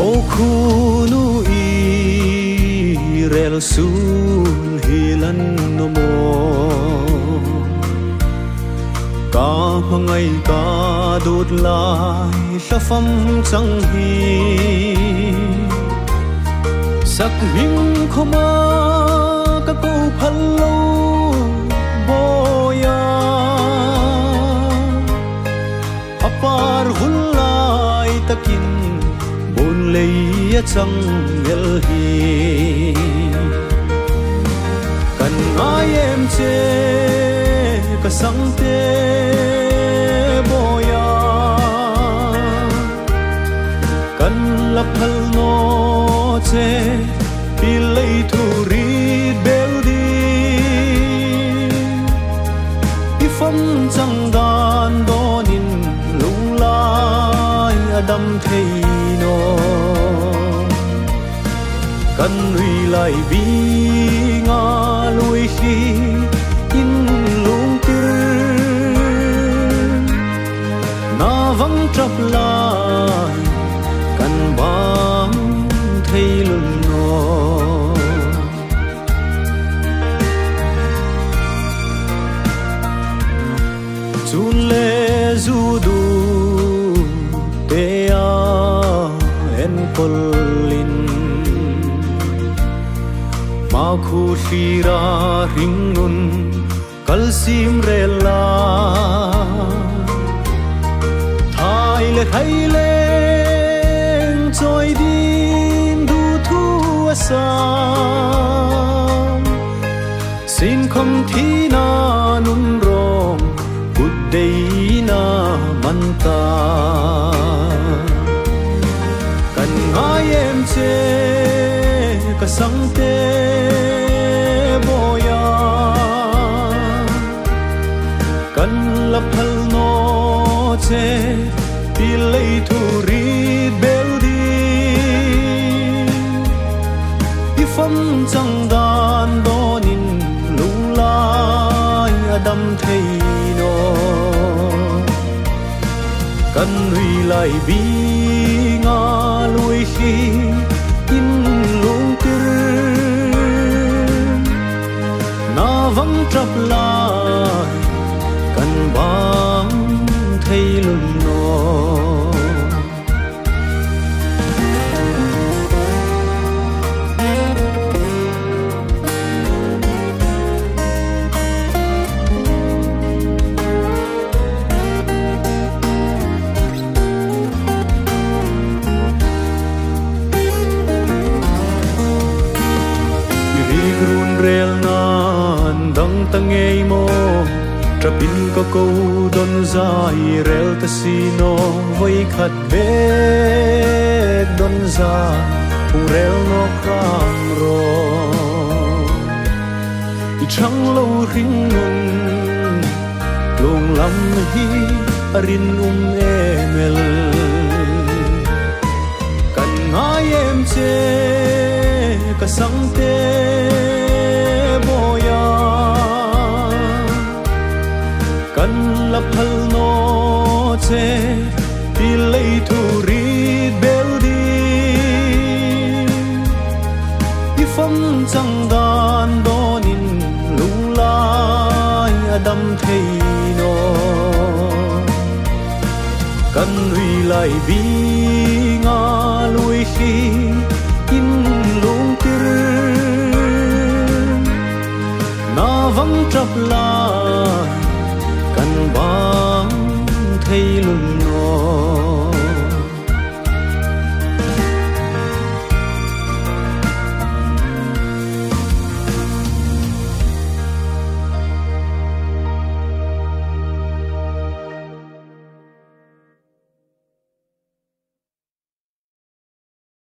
ô khu nu i rel sun hilan no mo ca ngày ca đốt lại sa pham chẳng hi sắc hình khoma các câu phan lâu boya apar hulai takin bon lei chẳng ngel hi kan ai em che ka sang te boya kan la phal no che pilei thu ri beldi ifam chang dan donin lung lai adam thei no kan nui lai bi nga lui khi in lung tir na vắng trap lai kan bang thei lun no chun le zu du te a en polin ma khu shira ringun kalsim rela thai le choi din du thu asam sin khom thi na nun rom good day na manta kan ai em che ka sang te boya kan la phal no che pilei thu ri beldi ifam chang dan donin lung lai adam thei no kan nui lai bi nga lui khi in lung tir na vắng trap lai kan bang thei lun no rel nan dang tangei mo trapin ko ko don zai rel ta sino voi khat be don za ung rel no kram ro I chang lo ring nun lung lam hi arin emel kan ngai em che ka sang te boya kan la phal no che pilei thu ri beldi ifam chang dan donin lung lai adam thei no kan nui lai bi nga lui khi in lung tir na vắng trap lai kan bang thei lun no